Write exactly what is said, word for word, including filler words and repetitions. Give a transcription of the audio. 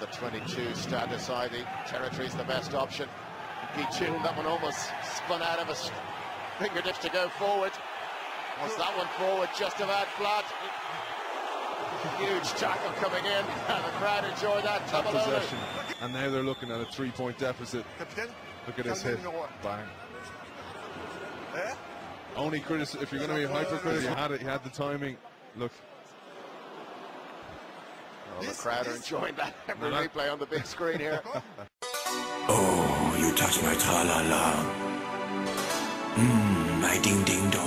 twenty-two stand aside, the territory's the best option. Gi-Jun, that one almost spun out of his fingertips to go forward. Was that one forward just about flat? Huge tackle coming in, and the crowd enjoyed that. Top possession, and now they're looking at a three-point deficit. Look at this hit, bang. Only criticism, if you're going to be hypercritical, you had it, you had the timing. Look. Well, the crowd are enjoying that every replay on the big screen here. Oh, you touch my tra-la-la. Mmm, my ding-ding-dong.